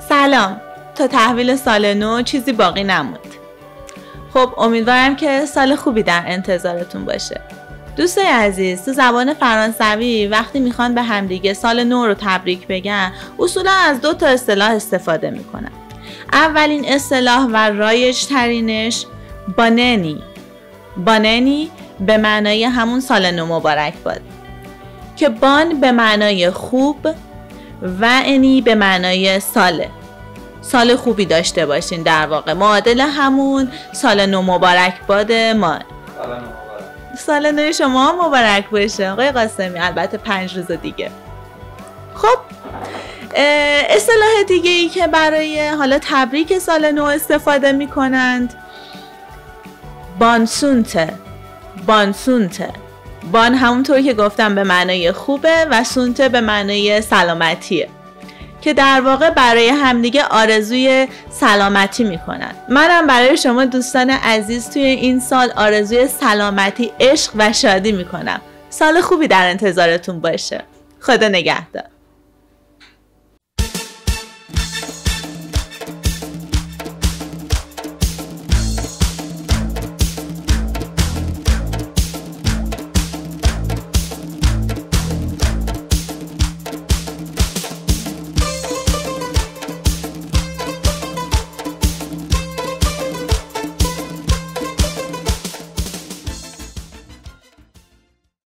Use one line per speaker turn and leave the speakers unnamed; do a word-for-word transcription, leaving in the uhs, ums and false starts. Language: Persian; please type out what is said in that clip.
سلام. تا تحویل سال نو چیزی باقی نموند. خب امیدوارم که سال خوبی در انتظارتون باشه. دوستای عزیز، تو زبان فرانسوی وقتی میخوان به همدیگه سال نو رو تبریک بگن اصولا از دو تا اصطلاح استفاده میکنن. اولین اصطلاح و رایج ترینش باننی. باننی به معنای همون سال نو مبارک باد که بان به معنای خوب و انی به معنای ساله. سال خوبی داشته باشین، در واقع معادل همون سال نو مبارک باد ما. سال نو شما مبارک باشه آقای قاسمی، البته پنج روز دیگه. خب اصطلاح دیگه ای که برای حالا تبریک سال نو استفاده می کنند بانسونته. بانسونته بان همونطور که گفتم به معنای خوبه و سونته به معنای سلامتیه که در واقع برای همدیگه آرزوی سلامتی میکنن. منم برای شما دوستان عزیز توی این سال آرزوی سلامتی، عشق و شادی میکنم. سال خوبی در انتظارتون باشه. خدا نگهدار.